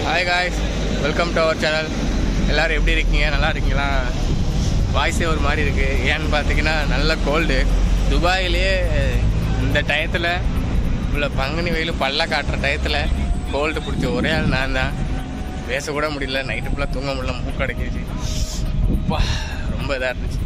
Hi guys, welcome to our channel. எல்லோரும் எப்படி இருக்கீங்க? நல்லா இருக்கீங்களா? வாய்ஸே ஒரு மாதிரி இருக்குது. ஏன்னு பார்த்தீங்கன்னா நல்ல கோல்டு. துபாயிலே இந்த டயத்தில் உள்ள பங்குனி வெயில் பல்ல காட்டுற டயத்தில் கோல்டு பிடிச்ச ஒரே ஆள் நான் தான். பேசக்கூட முடியல, நைட்டு ஃபுல்லாக தூங்க முடியல, மூக்கடைக்கிச்சு. அப்பா ரொம்ப இதாக இருந்துச்சு.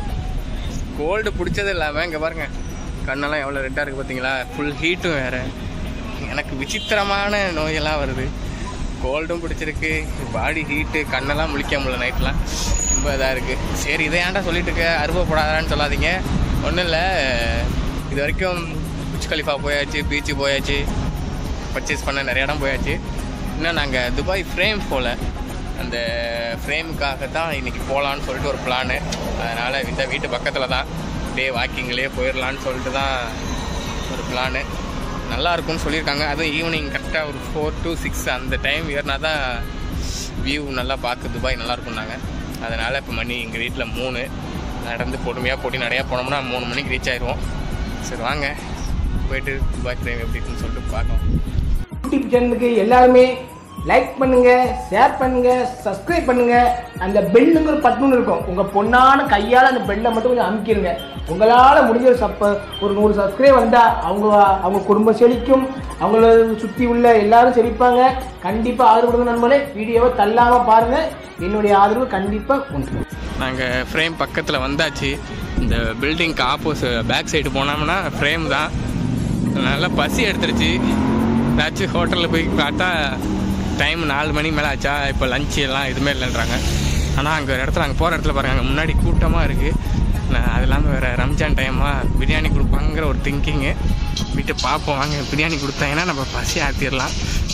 கோல்டு பிடிச்சது இல்லாமல் இங்கே பாருங்கள், கண்ணெல்லாம் எவ்வளோ ரெட்டாக இருக்குது பார்த்தீங்களா? ஃபுல் ஹீட்டும் வேறு. எனக்கு விசித்திரமான நோயெல்லாம் வருது. கோல்டும் பிடிச்சிருக்கு, பாடி ஹீட்டு, கண்ணெல்லாம் முழிக்க முடியல நைட்லாம். ரொம்ப இதாக இருக்குது. சரி, இதை ஏன்டா சொல்லிட்டு இருக்க, அருவப்படாதான்னு சொல்லாதீங்க. ஒன்றும் இல்லை, இது வரைக்கும் புர்ஜ் கலிஃபா போயாச்சு, பீச்சு போயாச்சு, பர்ச்சேஸ் பண்ண நிறைய இடம் போயாச்சு. இன்னும் நாங்கள் துபாய் ஃப்ரேம் போகல. அந்த ஃப்ரேமுக்காக தான் இன்றைக்கி போகலான்னு சொல்லிட்டு ஒரு பிளானு. அதனால் இந்த வீட்டு பக்கத்தில் தான் அப்படியே வாக்கிங்லேயே போயிடலான்னு சொல்லிட்டு தான் ஒரு பிளானு. நல்லாயிருக்கும்னு சொல்லியிருக்காங்க. அதுவும் ஈவினிங் கரெக்டாக ஒரு 4 to 6 அந்த டைம் ஏறினா தான் வியூ நல்லா பார்க்க துபாய் நல்லாயிருக்கும்னாங்க. அதனால் இப்போ மணி எங்கள் வீட்டில் 3 நடந்து பொறுமையாக போட்டி நிறையா போனோம்னா 3 மணிக்கு ரீச் ஆயிடுவோம். சரி வாங்க போயிட்டு துபாய் ஃப்ரேம் எப்படி இருக்குன்னு சொல்லிட்டு பார்க்கலாம். யூடியூப் சேனலுக்கு எல்லாருமே லைக் பண்ணுங்க, ஷேர் பண்ணுங்க, சப்ஸ்கிரைப் பண்ணுங்க. அந்த பெல்லுங்கிற பட்டன் இருக்கும், உங்க பொண்ணான கையால் அந்த பெல்லை மட்டும் கொஞ்சம் அமுக்கிடுங்க. உங்களால் முடிஞ்ச ஒரு 100 சப்ஸ்கிரைப் வந்தால் அவங்க குடும்பம் செழிக்கும், அவங்கள சுற்றி உள்ள எல்லாரும் செழிப்பாங்க. கண்டிப்பாக ஆதரவு கொடுங்க நண்பர்களே. வீடியோவை தள்ளாமல் பாருங்கள், என்னுடைய ஆதரவு கண்டிப்பாக உண்டு. நாங்கள் ஃப்ரேம் பக்கத்தில் வந்தாச்சு. இந்த பில்டிங்க்கு ஆப்போசிட் பேக் சைடு போனோம்னா ஃப்ரேம் தான். நல்லா பசி எடுத்துருச்சு. ஏதாச்சும் ஹோட்டலில் போய் பார்த்தா டைம் 4 மணி மேலே ஆச்சா. இப்போ லஞ்சு எல்லாம் எதுவுமே இல்லைன்றாங்க. ஆனால் அங்கே ஒரு இடத்துல, அங்கே போகிற இடத்துல பாருங்கள், அங்கே முன்னாடி கூட்டமாக இருக்குது. அது இல்லாமல் வேறு ரம்ஜான் டைமாக பிரியாணி கொடுப்பாங்கிற ஒரு திங்கிங்கு. வீட்டு பார்ப்போம் வாங்க. பிரியாணி கொடுத்தாங்கன்னா நம்ம பசி ஆற்றிடலாம்.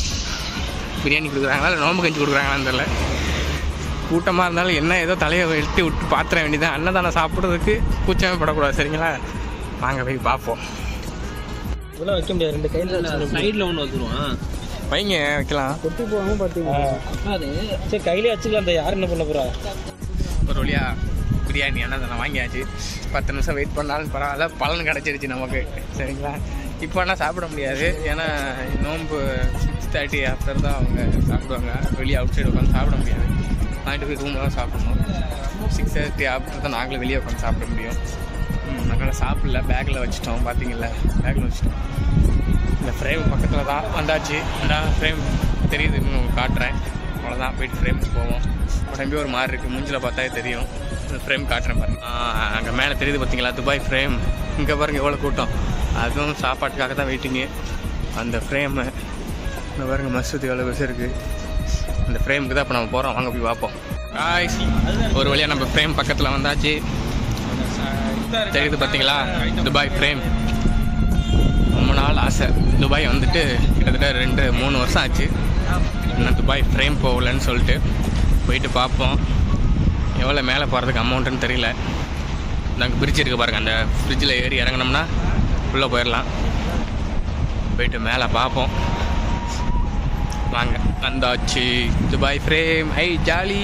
பிரியாணி கொடுக்குறாங்களா இல்லை நோம்பு கஞ்சி கொடுக்குறாங்களான்னு தெரியல. கூட்டமாக இருந்தாலும் என்ன ஏதோ தலையை வெட்டி விட்டு பாத்திர வேண்டியதான். அன்னதானம் சாப்பிட்றதுக்கு கூச்சமே படக்கூடாது, சரிங்களா? வாங்க போய் பார்ப்போம். இதெல்லாம் வைக்க முடியாது, 2 கையில் சைடில் ஒன்று வச்சுருவான். வைங்க, வைக்கலாம். கொட்டி போகாமல் பார்த்தீங்கன்னா அது சரி, கையிலே வச்சுக்கலாம். அந்த யார் என்ன பண்ண போகிறா? ஒரு வழியாக பிரியாணி அன்னதானம் வாங்கியாச்சு. 10 நிமிஷம் வெயிட் பண்ணாலும் பரவாயில்ல, பலன் கிடச்சிருச்சு நமக்கு, சரிங்களா? இப்போ ஆனால் சாப்பிட முடியாது, ஏன்னா நோன்பு 6:30 ஆஃப்டர் தான் அவங்க சாப்பிடுவாங்க. வெளியே அவுட் சைடு உட்காந்து சாப்பிட முடியாது. வாங்கிட்டு போய் ரூமில் தான் சாப்பிடணும். 6:30 ஆஃப்டர் தான் நாங்களும் வெளியே உட்காந்து சாப்பிட முடியும். நாங்கள் சாப்பிடல, பேக்கில் வச்சுட்டோம். பார்த்தீங்களா, பேக்கில் வச்சுட்டோம். இந்த ஃப்ரேம் பக்கத்தில் தான் வந்தாச்சு. நான் ஃப்ரேம் தெரியுது, இன்னும் காட்டுறேன். அவ்வளோதான், போயிட்டு ஃப்ரேமுக்கு போவோம். உடம்பே ஒரு மாதிரி இருக்குது, மூஞ்சில் பார்த்தாலே தெரியும். இந்த ஃப்ரேம் காட்டுறேன் பாருங்க. அங்கே மேலே தெரியுது பார்த்தீங்களா, துபாய் ஃப்ரேம். இங்கே பாருங்கள் எவ்வளோ கூட்டம். அதுவும் சாப்பாட்டுக்காக தான் வெயிட்டிங்கு. அந்த ஃப்ரேமு இங்கே பாருங்கள், மசூதி எவ்வளோ பெருசு இருக்குது. அந்த ஃப்ரேமுக்கு தான் இப்போ நம்ம போகிறோம். வாங்க போய் பார்ப்போம். ஒரு வழியாக நம்ம ஃப்ரேம் பக்கத்தில் வந்தாச்சு. தெரியுது பார்த்தீங்களா, துபாய் ஃப்ரேம். ரொம்ப நாள் ஆசை துபாய் வந்துட்டு, கிட்டத்தட்ட 2-3 வருஷம் ஆச்சு. இன்னும் துபாய் ஃப்ரேம் போகலன்னு சொல்லிட்டு போயிட்டு பார்ப்போம். எவ்வளோ மேலே போகிறதுக்கு அமௌண்ட்டுன்னு தெரியல. நாங்கள் பிரிட்ஜ் இருக்குது பாருங்கள், அந்த ஃப்ரிட்ஜில் ஏறி இறங்கினோம்னா உள்ளே போயிடலாம். போயிட்டு மேலே பார்ப்போம். வாங்க, வந்தாச்சு Dubai frame. Hi jolly.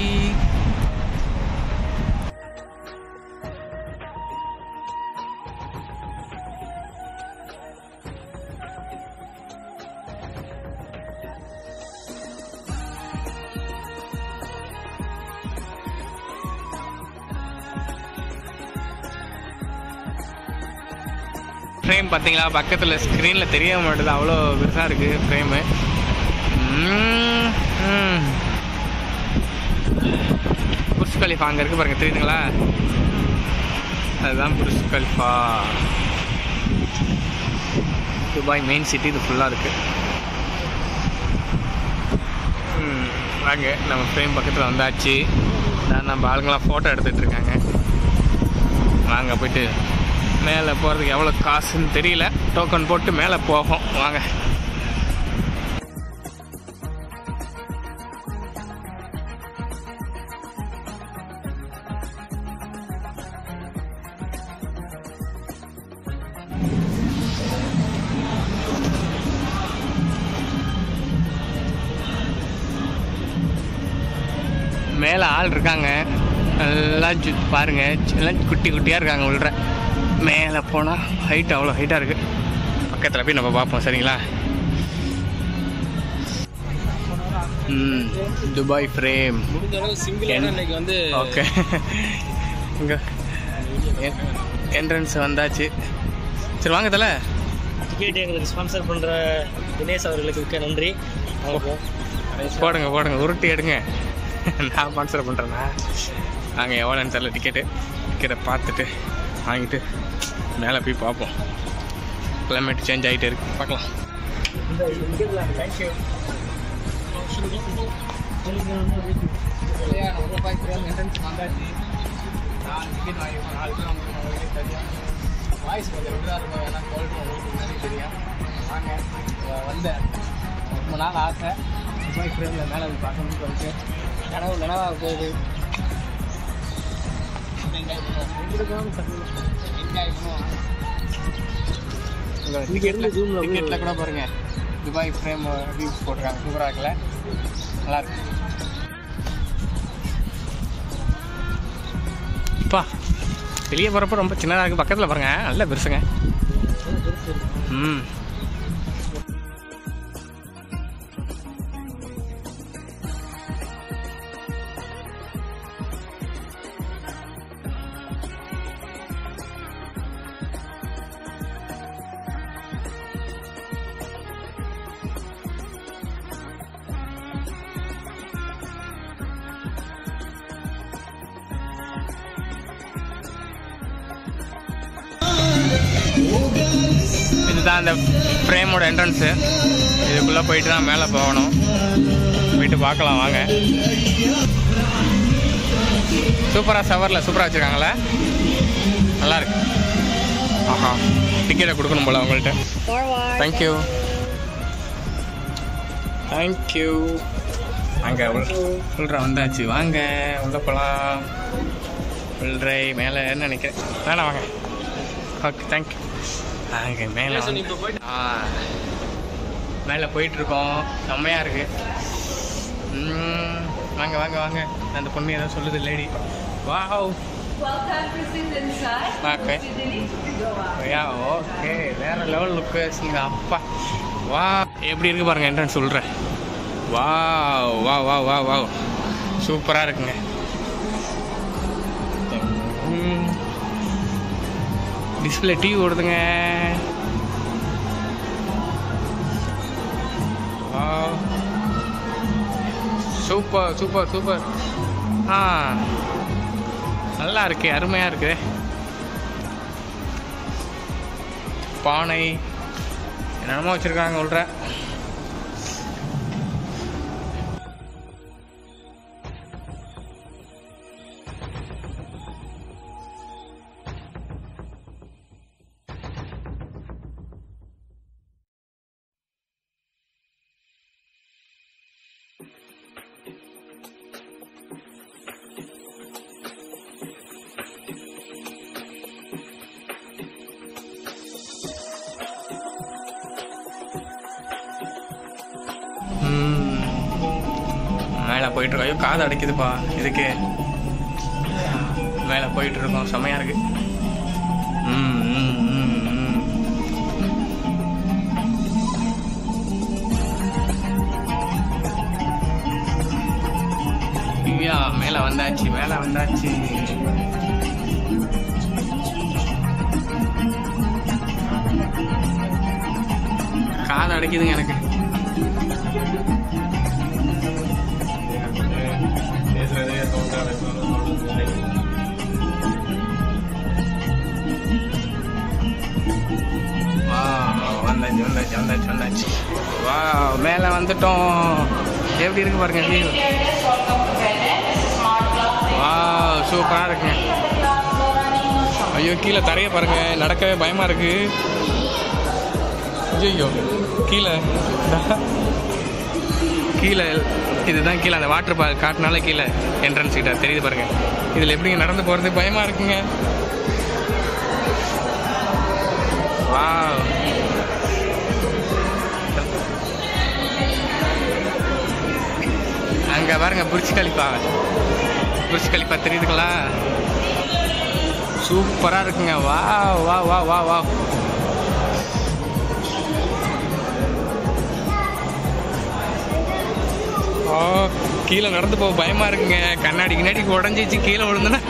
Frame பார்த்தீங்களா, பக்கத்தில் ஸ்க்ரீனில் தெரிய மாட்டேது, அவ்வளோ பெருசாக இருக்குது ஃப்ரேமு. புர்ஜ் கலிஃபா அங்கே இருக்குது பாருங்கள், தெரியுதுங்களா? அதுதான் Burj Khalifa. Dubai main city இது ஃபுல்லாக இருக்குது. வாங்க, நம்ம ஃப்ரேம் பக்கத்தில் வந்தாச்சு. நம்ம ஆளுங்களாம் ஃபோட்டோ எடுத்துகிட்டு இருக்காங்க. வாங்க போயிட்டு மேலே போகிறதுக்கு எவ்வளோ காசுன்னு தெரியல, டோக்கன் போட்டு மேலே போகும். வாங்க. மேலே ஆள் இருக்காங்க, எல்லாம் பாருங்கள், எல்லாம் குட்டி குட்டியாக இருக்காங்க. உள்ள மேலே போனால் ஹைட் அவ்வளோ ஹைட்டாக இருக்குது. பக்கத்தில் போய் நம்ம பார்ப்போம், சரிங்களா? துபாய் ஃப்ரேம் முடிஞ்ச அளவு சிங்கிள் இன்னைக்கு வந்து ஓகே. இங்கே என்ட்ரன்ஸ் வந்தாச்சு. சரி வாங்க தலை. டிக்கெட் எங்களுக்கு ஸ்பான்சர் பண்ணுற தினேஷ் அவர்களுக்கு மிக்க நன்றி. போடுங்க போடுங்க, உருட்டி எடுங்க. நான் ஸ்பான்சர் பண்ணுறேண்ணா. நாங்கள் எவ்வளோன்னு தெரியல. டிக்கெட்டை பார்த்துட்டு வாங்கிட்டு மேலே போய் பார்ப்போம். கிளைமேட் சேஞ்ச் ஆகிட்டே இருக்கு, பார்க்கலாம். தேங்க்யூ. என்ட்ரன்ஸ் வந்தாச்சு. நான் டிக்கெட் வாங்கிப்போம். 4 பேர் உங்களுக்கு தெரியும். வாய்ஸ் கொஞ்சம் விடாக இருக்கும், ஏன்னா குவாலிட்டி உங்களுக்கு முன்னாடி தெரியும். வாங்க. வந்தேன் ரொம்ப நாள் ஆசை. துபாய் ஃப்ரேமில் மேலே வந்து பார்க்கணும்னு சொல்லிட்டு நினைவாக போகுது. என்ஜாய் பண்ணுவோம். டிக்கெட்டில் கூட பாருங்க, துபாய் ஃப்ரேம் வியூஸ் போட்டிருக்காங்க. சூப்பராக இருக்குல்ல, நல்லாயிருக்கு. அப்பா வெளியே போகிறப்ப ரொம்ப சின்னதாக இருக்குது. பக்கத்தில் பாருங்க, நல்ல பெருசுங்க. இதுதான் அந்த ஃப்ரேமோட என்ட்ரன்ஸு. இதுக்குள்ளே போயிட்டு தான் மேலே போகணும். போயிட்டு பார்க்கலாம் வாங்க. சூப்பராக சவரில் சூப்பராக வச்சுருக்காங்களே, நல்லாயிருக்கு. ஆஹா, டிக்கெட்டை கொடுக்கணும் போல் அவங்கள்ட்ட. Thank you thank you. அங்கே உள்ள வந்தாச்சு, வாங்க உள்ளே போகலாம். உள்ளே மேலே நினைக்கிறேன், வேணாம் வாங்க. Okay thank you. அங்கே மேலே மேலே போயிட்டுருக்கோம். செம்மையாக இருக்குது. வாங்க வாங்க வாங்க. அந்த பொண்ணு ஏதோ சொல்லுது, லேடி. வாவ். ஓகே ஓகே, வேறு லெவல் லுக்குங்க. அப்பா வா, எப்படி இருக்குது பாருங்கள் என்ட்ரன்ஸ். சொல்கிறேன், வா வா வா வா வா, சூப்பராக இருக்குங்க. டிஸ்பிளே டிவி ஓடுதுங்க. Super super super. நல்லா இருக்கு, அருமையாக இருக்குது. பானை என்னென்னமோ வச்சுருக்காங்க உள்ள. மேலே போயிட்டுருக்கோம். ஐயோ காது அடைக்குதுப்பா. இதுக்கு மேலே போயிட்டுருக்கோம், செம்மையாக இருக்கு. ஐயா மேலே வந்தாச்சு, மேலே வந்தாச்சு. காது அடைக்குதுங்க எனக்கு. வந்தாச்சு வந்தாச்சு வந்தாச்சு வந்தாச்சு. வா, மேலே வந்துட்டோம். எப்படி இருக்கு பாருங்க வியூ. வா, சூப்பராக இருக்குங்க. ஐயோ கீழே தரைய பாருங்க, நடக்கவே பயமா இருக்கு. ஐயோ கீழே கீழே இதுதான் கீழே அந்த வாட்டர் பார்க் காட்டினால கீழே என்ட்ரன்ஸ் கிட்ட தெரியுது பாருங்க. இதில் எப்படிங்க நடந்து போகிறது, பயமாக இருக்குங்க. வா, அங்கே பாருங்க புர்ஜ் கலிஃபா. புர்ஜ் கலிஃபா தெரியுதுங்களா? சூப்பராக இருக்குங்க. வா வா வா வா வா. கீழே நடந்து போக பயமா இருக்குங்க. கண்ணாடி கிண்ணாடி உடஞ்சிச்சு கீழே விழுந்துன்னா.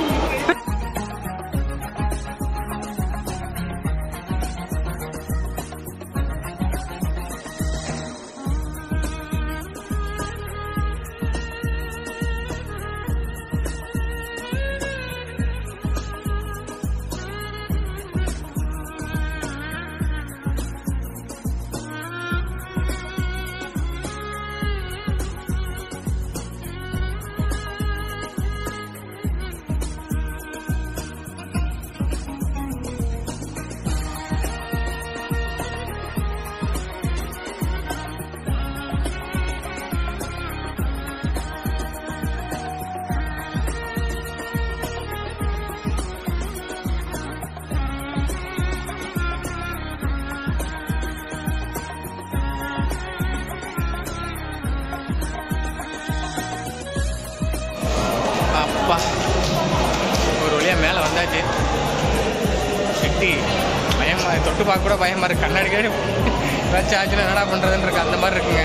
ஒரு வழியா மேலே வந்தாச்சு. சிட்டி பயமா, தொட்டு பார்க்க கூட பயமா இருக்கு. கண்ணாடி கேடு ஏதாச்சும் ஆச்சுன்னா என்னடா பண்ணுறதுன்னு இருக்கு. அந்த மாதிரி இருக்குங்க.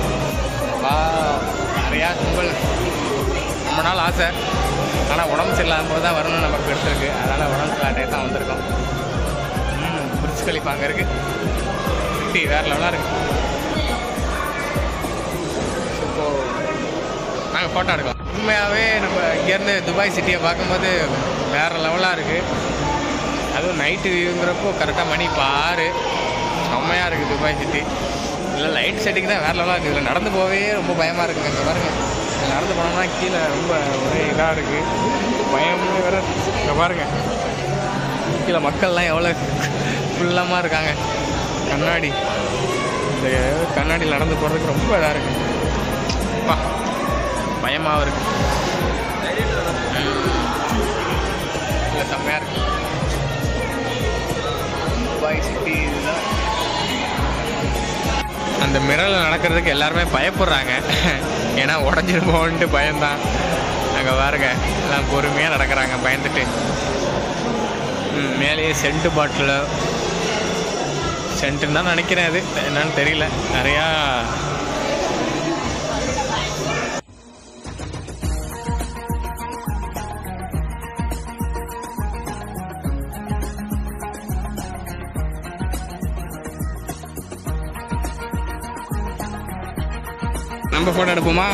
நிறையா கும்பல். ரொம்ப நாள் ஆசை, ஆனால் உடம்பு சரியில்லாத போது தான் வரணும்னு நமக்கு எடுத்துருக்கு. அதனால் உடம்பு காட்டே தான் வந்திருக்கோம். புரிச்சு கழிப்பா அங்கே இருக்குது. சிட்டி வேறு லெவலாக இருக்குது. இப்போது நாங்கள் ஃபோட்டோ எடுக்கலாம். உண்மையாகவே நம்ம இங்கேருந்து துபாய் சிட்டியை பார்க்கும்போது வேறு லெவலாக இருக்குது. அதுவும் நைட்டு வியூங்கிறப்போ கரெக்டாக மணி இப்போ 6 செம்மையாக இருக்குது துபாய் சிட்டி. இல்லை லைட் செட்டிங் தான் வேறு லெவலாக இருக்குது. இதில் நடந்து போகவே ரொம்ப பயமாக இருக்குங்க. இங்கே பாருங்கள், நடந்து போனோம்னா கீழே ரொம்ப ஒரே இதாக இருக்குது. பயமே வேறு. இங்கே பாருங்கள் கீழே மக்கள்லாம் எவ்வளோ ஃபுல்லமாக இருக்காங்க. கண்ணாடி, இந்த கண்ணாடியில் நடந்து போகிறதுக்கு ரொம்ப இதாக இருக்குது. அப்பா பயமாக இருக்குது. இல்லை செம்மையாக இருக்குது துபாய் சிட்டி. இதுதான் அந்த மிரரில் நடக்கிறதுக்கு எல்லாருமே பயப்படுறாங்க. ஏன்னா உடஞ்சிருப்போன்ட்டு பயம்தான். அங்கே பாருங்க எல்லாம் பொறுமையாக நடக்கிறாங்க பயந்துட்டு. மேலேயே சென்ட்டு பாட்டில், சென்ட்டுன்னு தான் நினைக்கிறேன். அது என்னன்னு தெரியல. நிறையா நம்ம ஃபோட்டோ எடுப்போமா?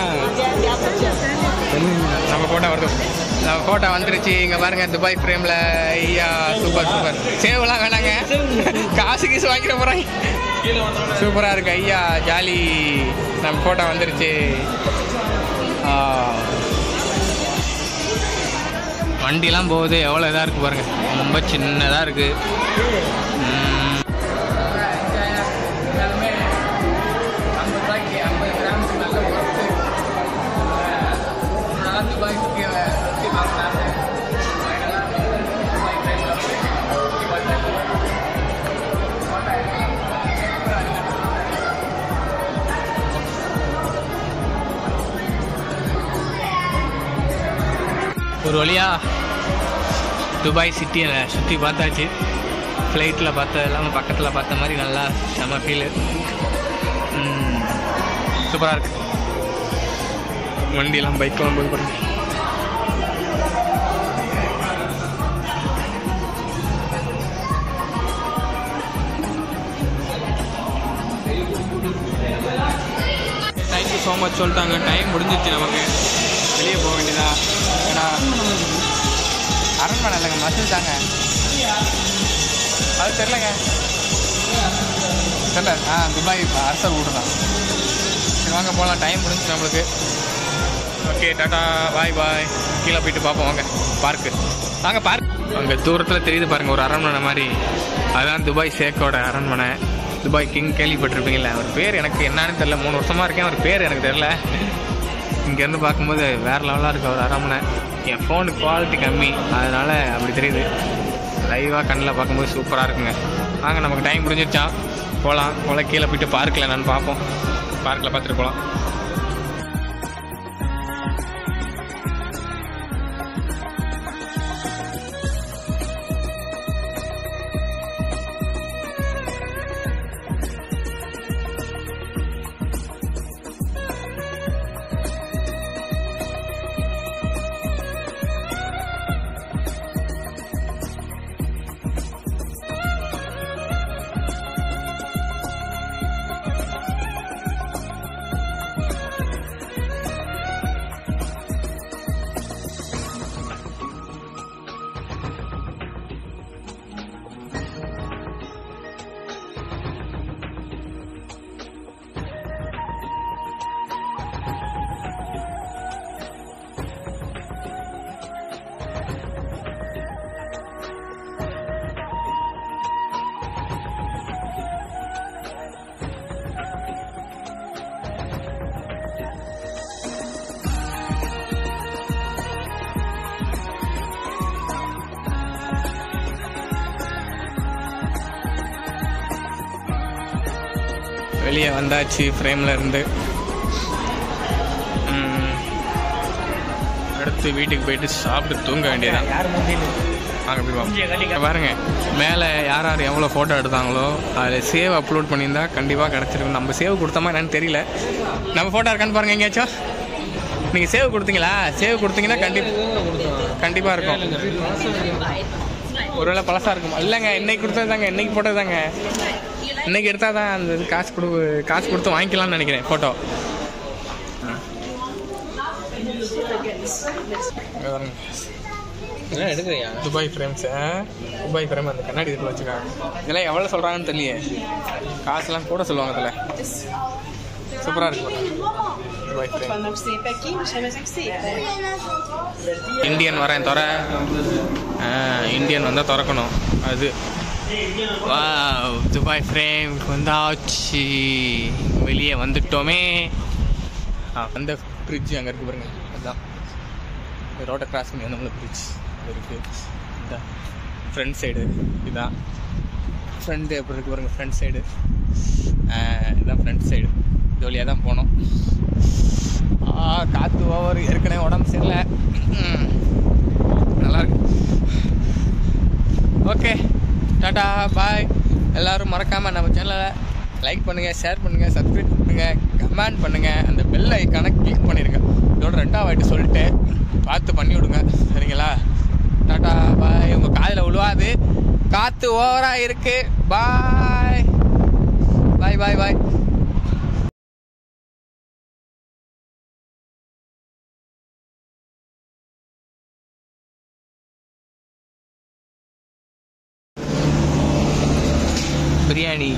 நம்ம ஃபோட்டோ வருது. நம்ம ஃபோட்டோ வந்துருச்சு. இங்கே பாருங்க துபாய் ஃப்ரேமில். ஐயா சூப்பர் சூப்பர். சேவெல்லாம் வேணாங்க, காசு கீசு வாங்கிட போகிறாங்க. சூப்பராக இருக்கு ஐயா, ஜாலி. நம்ம ஃபோட்டோ வந்துருச்சு. வண்டிலாம் போகுது, எவ்வளோ இதாக இருக்குது பாருங்கள். ரொம்ப சின்னதாக இருக்குது. ஒரு வழியாக துபாய் சிட்டியை சுற்றி பார்த்தாச்சு. ஃப்ளைட்டில் பார்த்த இல்லாமல் பக்கத்தில் பார்த்த மாதிரி நல்லா செம ஃபீலு. சூப்பராக இருக்குது. வண்டியெல்லாம் பைக்கெல்லாம் போய் பாருங்க. தேங்க்யூ ஸோ மச் சொல்லிட்டாங்க. டைம் முடிஞ்சிச்சு, நமக்கு வெளியே போக வேண்டியதா. ஏன்னா அரண்மனை இல்லைங்க, மசில் தாங்க. அது தெரிலங்க, தெரியல. துபாய் அரசர் வீடு தான். சரி வாங்க போகலாம், டைம் முடிஞ்சிச்சு நம்மளுக்கு. Okay tata, bye bye. கீழே போயிட்டு பார்ப்போம் வாங்க. பார்க்கு வாங்க. பார்க் அங்கே தூரத்தில் தெரியுது பாருங்கள், ஒரு அரண்மனை மாதிரி. அதுதான் துபாய் ஷேக்கோட அரண்மனை. Dubai king கேள்விப்பட்டிருப்பீங்களா? அவர் பேர் எனக்கு என்னன்னு தெரில. 3 வருஷமாக இருக்கேன், அவர் பேர் எனக்கு தெரில. இங்கேருந்து பார்க்கும்போது வேறு லெவலாக இருக்குது அவர் அரண்மனை. என் ஃபோனு குவாலிட்டி கம்மி, அதனால் அப்படி தெரியுது. லைவாக கண்ணில் பார்க்கும்போது சூப்பராக இருக்குங்க. வாங்க, நமக்கு டைம் முடிஞ்சிருச்சா, போகலாம். கீழே போய்ட்டு பார்க்கில் என்னன்னு பார்ப்போம். பார்க்கில் பார்த்துட்டு போகலாம். வெளியே வந்தாச்சு ஃப்ரேமில் இருந்து. அடுத்து வீட்டுக்கு போயிட்டு சாப்பிட்டு தூங்க வேண்டியதான். அங்கே போய் பார்ப்போம். பாருங்க மேலே யார் யார் எவ்வளோ ஃபோட்டோ எடுத்தாங்களோ அதில் சேவ் அப்லோட் பண்ணியிருந்தா கண்டிப்பாக கிடச்சிருக்கும். நம்ம சேவ் கொடுத்தோமா என்னன்னு தெரியல. நம்ம ஃபோட்டோ இருக்கான்னு பாருங்கள் எங்கேயாச்சும். நீங்கள் சேவ் கொடுத்தீங்களா? சேவ் கொடுத்தீங்கன்னா கண்டிப்பாக இருக்கும். ஒருவேளை பழசாக இருக்கும். இல்லைங்க இன்னைக்கு கொடுத்தது தாங்க, இன்னைக்கு போட்டது தாங்க. இன்னைக்கு எடுத்தால் தான் அந்த காசு கொடுத்து வாங்கிக்கலாம்னு நினைக்கிறேன் photo. Dubai frames, Dubai frame அந்த கண்ணாடி இதில் வச்சுருக்காங்க. இதெல்லாம் எவ்வளோ சொல்கிறாங்கன்னு தெரியலையே. காசுலாம் கூட சொல்லுவாங்க அதில். சூப்பராக இருக்கு துபாய் ஃப்ரேம். இந்தியன் வரேன் தர, இந்தியன் வந்தால் திறக்கணும். அது வா துபாய் ஃப்ரேம் வந்தாச்சு. வெளியே வந்துட்டோமே. அந்த ஃப்ரிட்ஜ் அங்கே இருக்குது பாருங்க. அதுதான் ரோட்டை கிராஸ் பண்ணி வந்தவங்கள ஃப்ரிட்ஜ் இருக்குது. இதுதான் ஃப்ரண்ட் சைடு. இதுதான் ஃப்ரண்ட் எப்படி இருக்குது பாருங்கள். ஃப்ரண்ட் சைடு இதுதான் ஃப்ரண்ட் சைடு. இது வழியாக தான் போனோம். காற்று ஓவர். ஏற்கனவே உடம்பு சரியில்லை. நல்லாயிருக்கு. Okay tata bye. எல்லோரும் மறக்காமல் நம்ம சேனலை லைக் பண்ணுங்கள், ஷேர் பண்ணுங்கள், சப்ஸ்கிரைப் பண்ணுங்கள், கமெண்ட் பண்ணுங்கள், அந்த பெல் ஐக்கானை கிளிக் பண்ணிடுங்க. இதோட 2வது வாட்டி சொல்லிட்டு பார்த்து பண்ணி விடுங்க சரிங்களா? Tata bye. உங்கள் காதில் விழுவாது, காற்று ஓவராக இருக்கு. பாய் பாய் பாய் பாய். பிரியாணி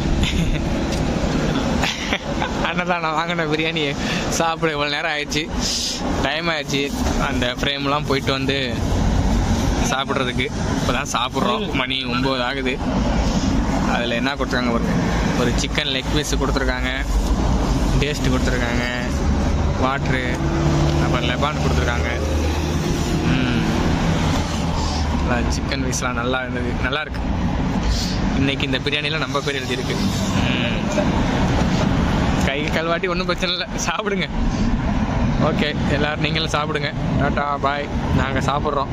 அண்ணன் நான் வாங்கின பிரியாணி சாப்பிட இவ்வளோ நேரம் ஆயிடுச்சு. டைம் ஆயிடுச்சு. அந்த ஃப்ரேம்லாம் போயிட்டு வந்து சாப்பிட்றதுக்கு இப்போ தான் சாப்பிட்றோம். மணி 9 ஆகுது. அதில் என்ன கொடுத்துருக்காங்க? ஒரு சிக்கன் லெக் பீஸ் கொடுத்துருக்காங்க, டேஸ்ட்டு கொடுத்துருக்காங்க, வாட்ரு, அப்புறம் லெபான் கொடுத்துருக்காங்க. சிக்கன் பீஸ்லாம் நல்லா இருந்தது, நல்லாயிருக்கு. இன்றைக்கி இந்த பிரியாணியில் நம்ம பேர் எழுதியிருக்கு. கை கல்வாட்டி ஒன்றும் பிரச்சனை இல்லை, சாப்பிடுங்க. ஓகே எல்லோரும் நீங்களும் சாப்பிடுங்க. Tata bye. நாங்கள் சாப்பிட்றோம்.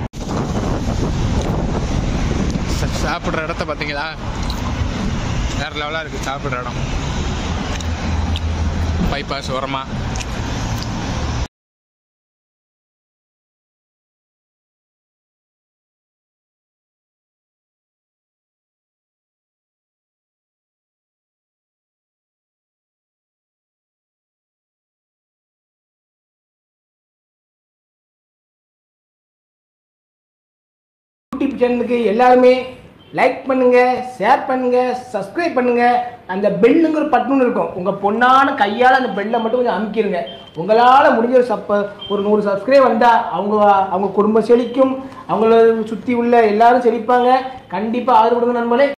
சாப்பிட்ற இடத்த பார்த்தீங்களா? வேறு லெவலாக இருக்குது சாப்பிட்ற இடம். பைபாஸ் ஓரமாக. யூடியூப் சேனலுக்கு எல்லாருமே லைக் பண்ணுங்க, ஷேர் பண்ணுங்க, சப்ஸ்கிரைப் பண்ணுங்க. அந்த பெல்லுங்கிற பட்டன் இருக்கும். உங்க பொண்ணான கையால் அந்த பெல்லை மட்டும் கொஞ்சம் அமுக்கிடுங்க. உங்களால் முடிஞ்ச ஒரு 100 சப்ஸ்கிரைப் வந்தால் அவங்க குடும்பம் செழிக்கும். அவங்கள சுற்றி உள்ள எல்லாரும் செழிப்பாங்க. கண்டிப்பாக ஆதரவு கொடுங்க நண்பர்களே.